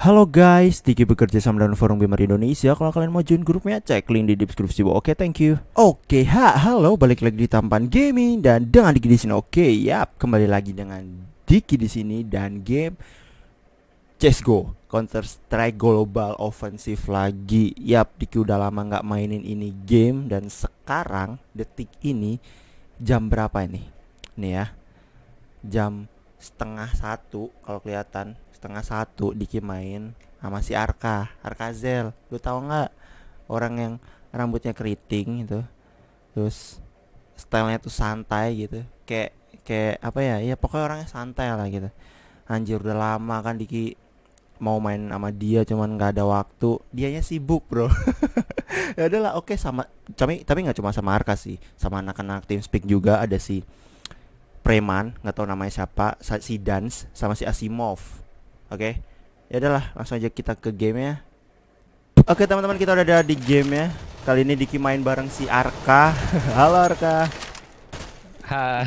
Halo guys, Diki bekerja sama dengan Forum Gamer Indonesia. Kalau kalian mau join grupnya, cek link di deskripsi bawah. Oke, thank you. Oke, halo, balik lagi di Tampan Gaming dan dengan Diki di sini. Oke, yap, kembali lagi dengan Diki di sini dan game CS:GO, Counter Strike Global Offensive lagi. Yap, Diki udah lama nggak mainin ini game dan sekarang detik ini jam berapa ini? Nih ya, jam setengah satu kalau kelihatan setengah satu Diki main sama si Arkazel. Lu tahu nggak, orang yang rambutnya keriting itu, terus stylenya tuh santai gitu, kayak kayak apa ya, ya pokoknya orangnya santai lah gitu. Anjir, udah lama kan Diki mau main sama dia, cuman nggak ada waktu, dianya sibuk bro. Ya udahlah, oke, sama tapi nggak cuma sama Arka sih, sama anak-anak tim speak juga, ada si Preman, nggak tahu namanya siapa, si Dance sama si Asimov. Oke, ya udahlah, langsung aja kita ke game ya. Oke teman-teman, kita udah ada di game ya. Kali ini Diki main bareng si Arka. Halo Arka. Hai.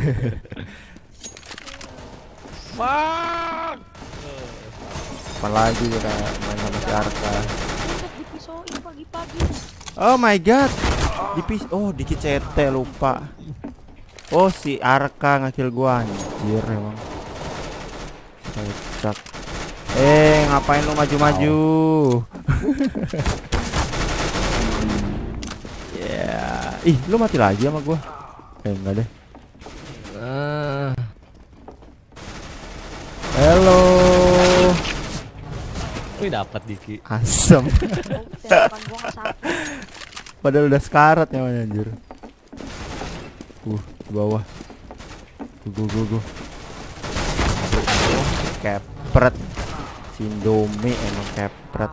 Fuck. Kapan lagi kita main sama si Arka? Dipisoin pagi-pagi. Oh my god, oh Diki CT lupa. Oh si Arka ngekill gua, anjir emang. Kocak. Ngapain lu maju-maju? Ya, ih lu mati lagi sama gua. Enggak deh. Halo. Wih, dapat Diki. Asem. Tembakan gua nggak sakit. Padahal udah sekarat ya anjir. Di bawah. Go. Kepret. Sindomi emang kepret.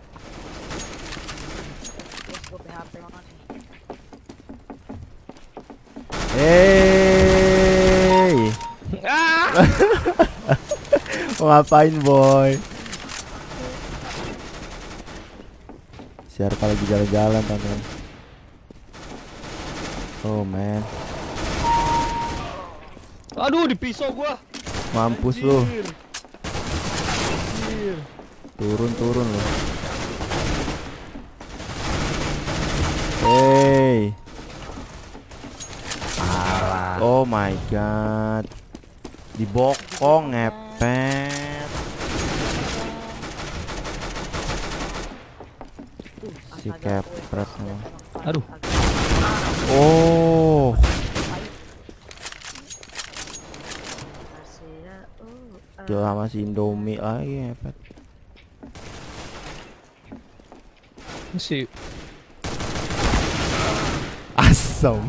Yes, gua PHP makasih. Mau ngapain boy? Si Arka lagi jalan-jalan teman. Oh man, Aduh, dipisau gua. mampus lu. Turun lu. Oh my god, dibokong ngepet. Si kepret emang. Aduh. Oh, kill sama si Indomie lagi ngepet. Si Asem.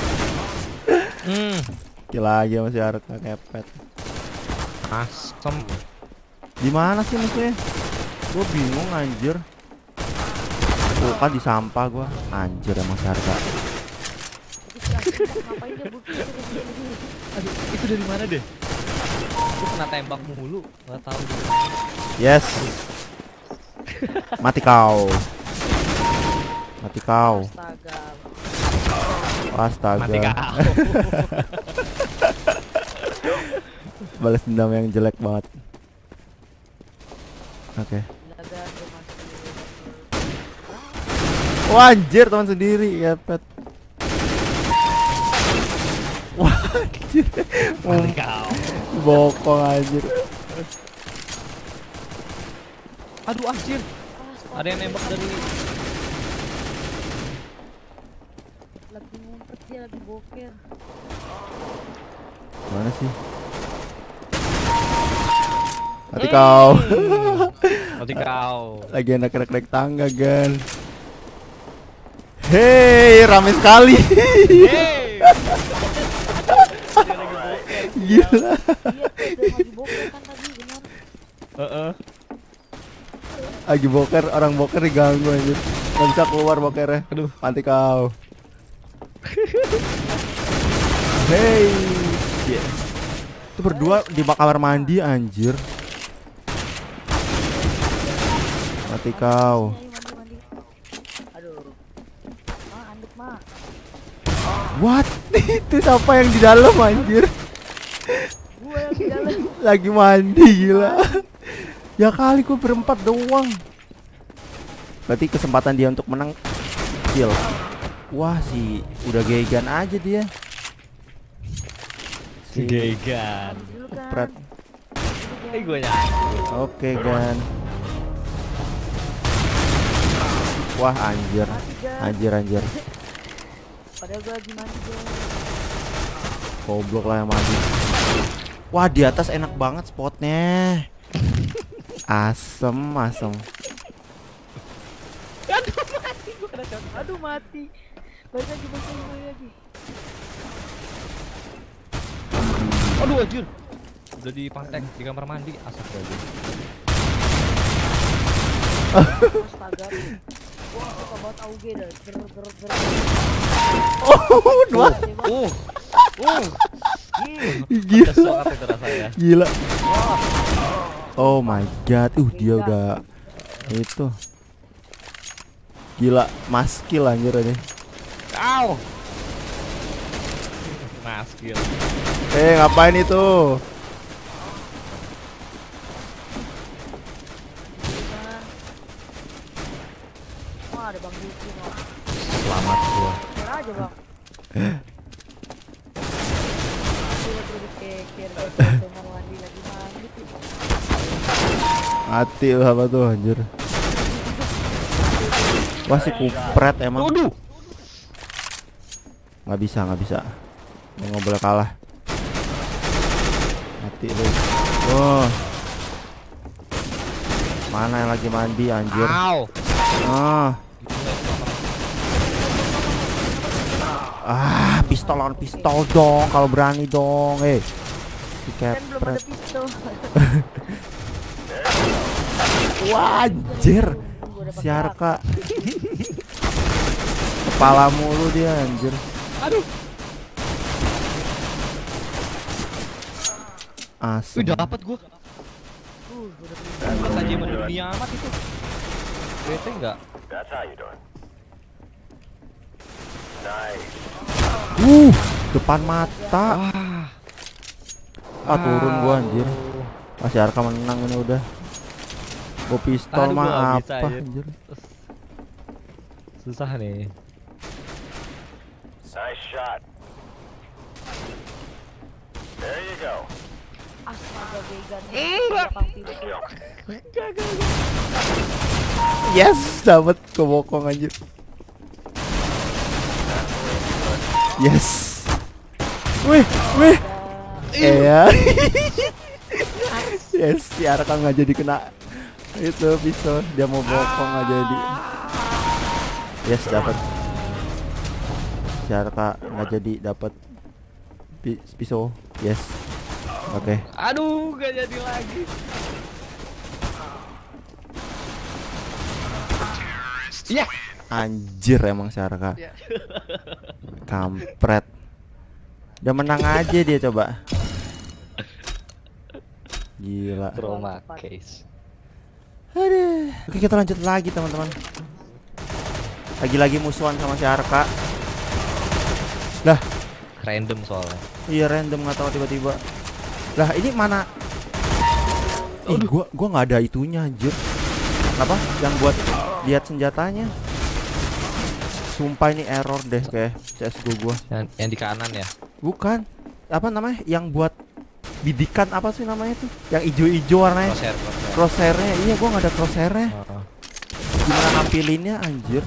Kill lagi sama si Arka kepet. asem. Di mana sih musuhnya? Gua bingung anjir. Tuh kan di sampah gua. Anjir emang si Arka. Ngapain dia bukti? Aduh, itu dari mana deh? Gua kena tembak mulu, nggak tahu. Yes. Mati kau. Astaga. Mati Astaga. kau. Balas dendam yang jelek banget. Oke. Laga gua masih. Wah anjir, teman sendiri kepet. Wah anjir. Mati kau. Bokong anjir. Aduh, anjir. Ada yang nembak dari Lagi ngumpet, dia lagi boker. Mana sih? Mati kau. Mati kau. Lagi enak naik tangga kan. Hei, rame sekali. Hey. Gila. Dia lagi boker kan tadi, benar. Lagi boker, orang boker diganggu anjir. Gak bisa keluar bokernya. Aduh. Mati kau. Hey. Yeah. Itu berdua di kamar mandi anjir. Mati kau. Mandi. Aduh. Anduk mah. What? Itu siapa yang di dalam anjir? Gua yang di dalam. Lagi mandi gila. Ya kali gue berempat doang. Berarti kesempatan dia untuk menang kill. Wah si udah gegan aja dia. Si Gegan. Dulu kan. Pret. Gue nyari. Oke Gan. Wah anjir. Anjir. Padahal gue lagi mandi bro. Goblok lah yang mandi. Wah di atas enak banget spotnya. Asem. Aduh mati. Balik lagi. Aduh anjir. Udah dipantek di kamar mandi. Astagfirullah. Astaga. Wah suka banget AUG dah. Oh dua. Gila. Sangat itu rasanya. Gila. Oh my god. Dia udah itu. Gila, maskill anjir ini. Au. Maskill. Ngapain itu? Wah ada Bang Yuki no. Selamat gua. Kira aja bang. Terus kekir kamar mandi lagi mandi. Mati lu apa tuh anjir. Wah si kupret emang. Aduh. Nggak bisa. Nggak boleh kalah. Mati lu. Oh. Mana yang lagi mandi anjir? Au. Pistol lawan pistol dong kalau berani dong. Si Kan belum ada kepret. pistol. Wah anjir. Si Arka. Kepala mulu dia anjir. Aduh. Asem. Wih dapat gua. Dapat aja mendunia amat itu. Bete enggak? Depan mata. Turun gua anjir. Masih Arka menang ini udah. Gua pistol Aduh, mah gua nggak bisa, apa anjir. anjir. Susah nih. Nice shot. There you go. Astaga vegan. Belakang pintu. Yes, dapat kebokong anjir. Yes. Wih. Ya. Yes, si Arka nggak jadi kena itu pisau. Dia mau bokong nggak jadi. Yes, dapat. Si Arka nggak jadi dapat pisau. Yes. Oke. Aduh, gak jadi lagi. Ya. Anjir emang si Arka. Kampret. Udah menang aja dia coba. Gila. Trauma case. Aduh. Oke kita lanjut lagi teman-teman. Lagi-lagi musuhan sama si Arka. Lah. Random soalnya. Iya random nggak tahu tiba-tiba. Lah ini mana? Gua nggak ada itunya anjir. Apa? Yang buat lihat senjatanya. Sumpah ini error deh kayak CS:GO gua. Yang di kanan ya? Bukan. Apa namanya? Yang buat bidikan apa sih namanya tuh? Yang ijo-ijo warnanya. Crosshair-nya. Iya, gua nggak ada crosshair-nya. Gimana nampilinnya anjir?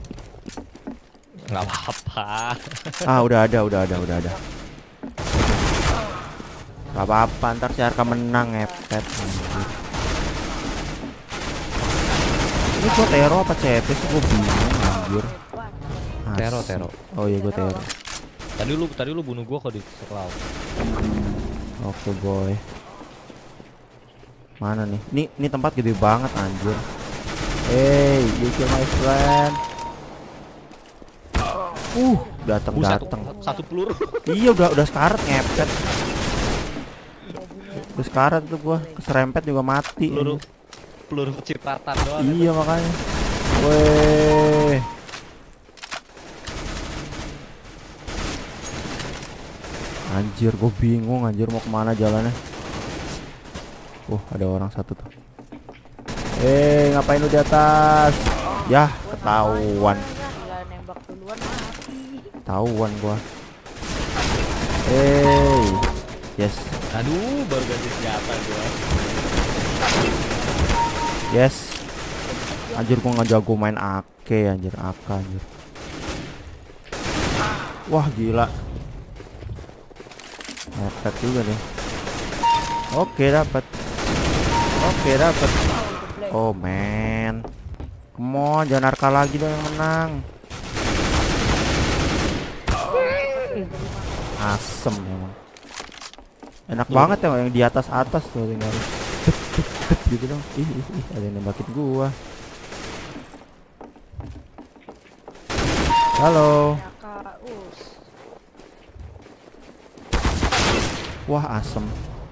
Nggak apa-apa. Udah ada. Gak apa-apa, ntar si Arka menang ngepet anjir. Ini gua Tero apa CP sih? Gua bingung anjir. Tero. Oh iya gua Tero. Tadi lu bunuh gua kok di cloud. Oke boy. Mana nih? Ini tempat gede banget anjir. Hey, you kill my friend. Datang. Satu peluru. Iya udah sekarat ngepet. Udah sekarat tuh gua, keserempet juga mati. Peluru cipratan doang. Iya makanya. Weh. Anjir, gue bingung anjir mau kemana jalannya. Ada orang satu tuh. Ngapain lu di atas? Yah, ketahuan. Gila nembak duluan mati. Tahuan gua. Yes. Aduh, baru ganti senjata gua. Yes. Anjir gua nggak jago main AK anjir, AK anjir. Wah, gila. Dapat juga nih. Oke, dapat. Oh, man. Come on, jangan Arka lagi dong yang menang. Asem emang. Enak banget ya yang di atas tuh tinggal gitu dong. Ih, ada yang nembakin gua. Halo. Ya Kak Us. Wah, asem.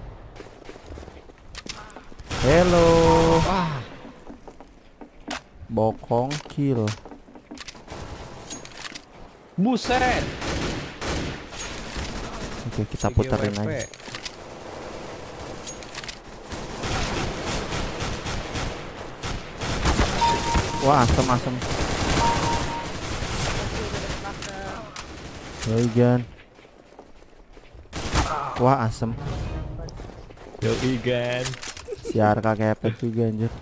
Hello. Wah, Bokong kill. buset. Oke, kita puterin GWP. aja. Wah, asem. Gan. Wah, asem. Yo igan. Si Arka kepet juga anjir.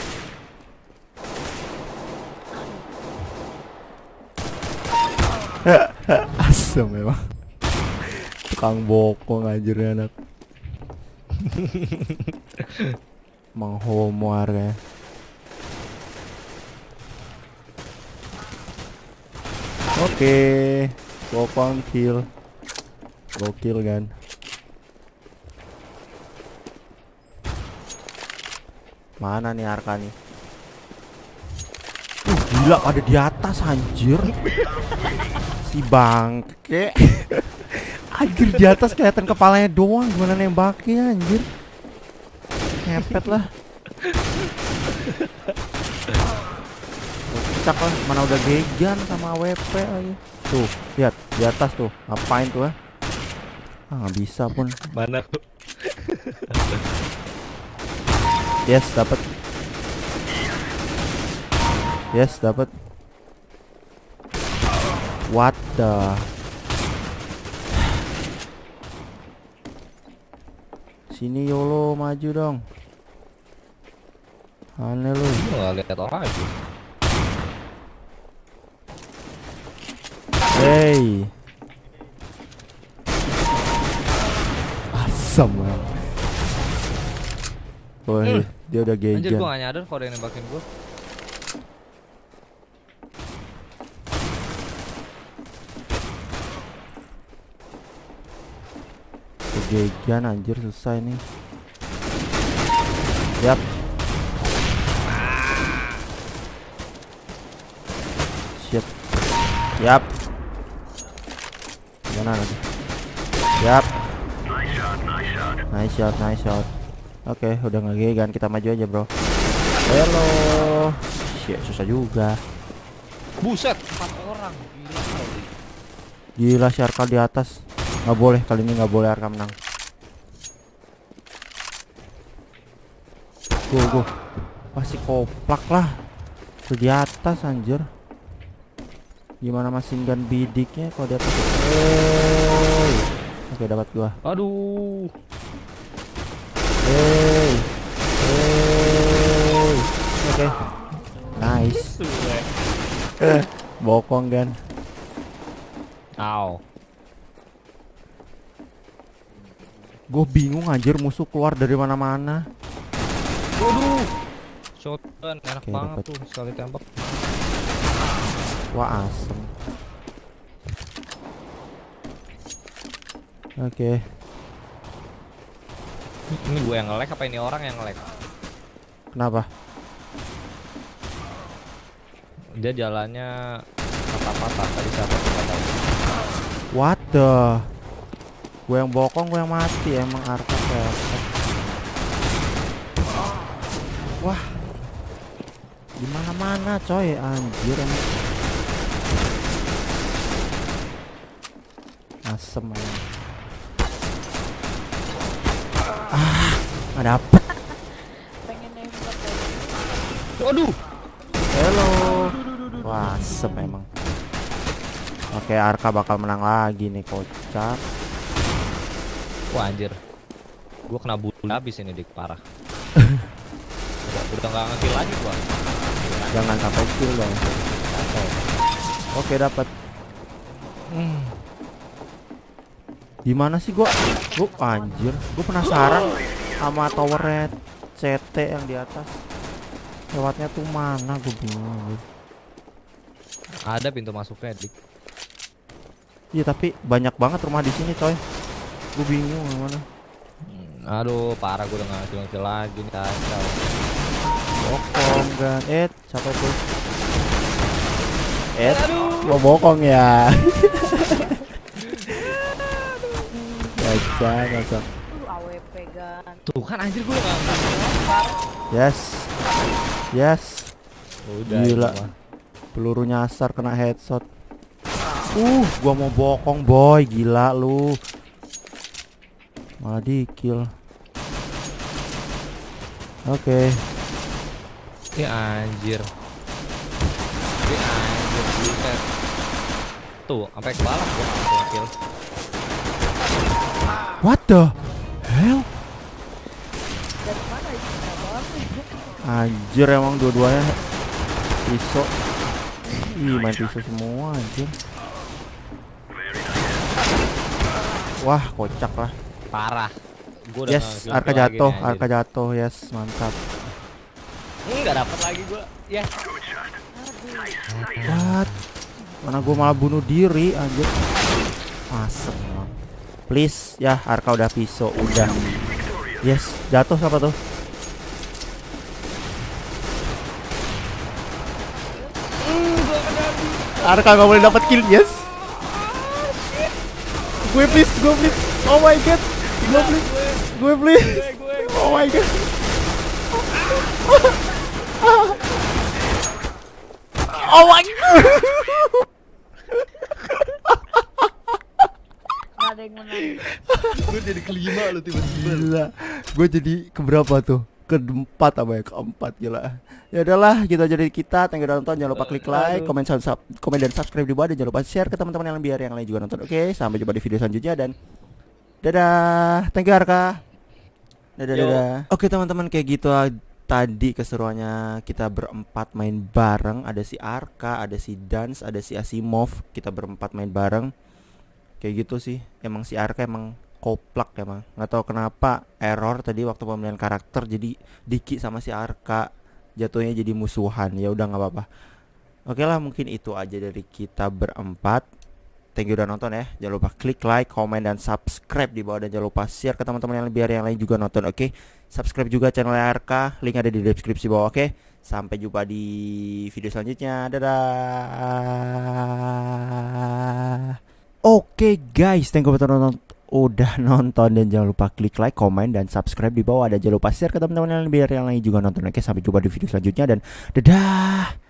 Asem memang. Tukang bokong anjir ya, anak. Emang homo Arka ya. Oke, bokong kill. Gokil kan. Mana nih Arka nih? Gila, ada di atas anjir. Si bangke. Anjir, di atas kelihatan kepalanya doang, gimana nembaknya anjir. Ngepet lah. Cak lah, mana udah gegan sama WP lagi. Tuh, lihat di atas tuh. Ngapain tuh ah? Nggak bisa pun. Mana tuh? Yes, dapat. Yes, dapat. What the? Sini Yolo, maju dong. Aneh lu. Nggak lihat orang aja. Hey. Asam banget. Woi, dia udah Anjir, gejan. gua gak nyadar kalau ada yang nembakin gua. Gejan anjir, selesai nih. Yap. Shit. Yap. Mana lagi? Yap. Nice shot. Oke, udah ngegegan, kita maju aja, bro. Hello. Shit, susah juga. Buset, 4 orang. Gila kali. Gila si Arka di atas. Nggak boleh, kali ini nggak boleh Arka menang. Go. Pasti koplak lah. Tuh di atas anjir. Gimana machine gun bidiknya kalau di atas? Oke, dapat gua. Aduh. Oke. Nice. Bokong kan. Ow. Gue bingung anjir, musuh keluar dari mana-mana. Waduh. Shotgun enak Oke, banget dapet. tuh sekali tembak. Wah, asem. Oke. Ini gue yang nge-lag apa ini orang yang nge-lag? Kenapa? Dia jalannya patah-patah tadi siapa patah. What the? Gue yang bokong, gue yang mati. Emang Arka kepet. Wah, di mana-mana coy, anjir emang. Asem emang. Nggak dapet. Pengen nembak dari Waduh. Hello. Wah, asem emang. Oke, Arka bakal menang lagi nih, kocak. Wah anjir. Gua kena bulu habis ini dik parah. Udah nggak ngekill lagi gua. Jangan sampai kill dong. Oke, dapat. Gimana sih gua anjir, gua penasaran sama tower CT yang di atas. Lewatnya tuh mana, gua bingung. Ada pintu masuknya dik. Iya, tapi banyak banget rumah di sini, coy. Gua bingung gimana. Aduh, parah gua udah nggak ngekill lagi nih kacau. Bokong kan. Siapa tuh? Gua bokong ya. Gacha. AWP gan. Tuh kan anjir gua udah nggak. Yes. Udah. Gila. Peluru nyasar kena headshot. Gua mau bokong, boy. Gila lu. Malah di kill. Oke. Anjir. Buset. Tuh, sampai kebalap gua langsung kill. What the hell? Dari mana itu? Anjir, emang dua-duanya pisau. Main pisau semua anjir. Wah, kocak lah. Parah. Gua udah Yes, Arka jatuh. Yes, mantap. Enggak dapat lagi gua. Ya. What? Mana gua malah bunuh diri anjir. Asem emang. Please ya, Arka udah pisau, udah. Yes, jatuh siapa tuh? Arka gak boleh dapat kill, yes. Gue please. Oh my god. Gue please. Oh my god. Oh my god. Nggak ada yang menang. Gue jadi kelima lu tiba-tiba. Gila. Gue jadi keberapa tuh? Keempat apa ya? Keempat, gila. Ya udahlah, gitu aja dari kita. Thank you udah nonton. Jangan lupa klik like, komen dan subscribe di bawah, dan jangan lupa share ke teman-teman yang biar yang lain juga nonton. Oke, sampai jumpa di video selanjutnya dan dadah. Thank you Arka. Dadah. Oke teman-teman, kayak gitu tadi keseruannya kita berempat main bareng. Ada si Arka, ada si Dans, ada si Asimov. Kita berempat main bareng. Kayak gitu sih. Emang si Arka emang koplak emang. Nggak tahu kenapa error tadi waktu pemilihan karakter, jadi Diki sama si Arka jatuhnya jadi musuhan. Ya udah nggak apa-apa. Oke lah, mungkin itu aja dari kita berempat. Thank you udah nonton ya. Jangan lupa klik like, komen dan subscribe di bawah, dan jangan lupa share ke teman-teman yang biar yang lain juga nonton. Oke. Subscribe juga channel Arka, link ada di deskripsi bawah. Oke. Sampai jumpa di video selanjutnya. Dadah. Oke guys, thank you udah nonton, dan jangan lupa klik like, komen dan subscribe di bawah, dan jangan lupa share ke teman-teman yang biar yang lain juga nonton. Oke, sampai jumpa di video selanjutnya dan dadah.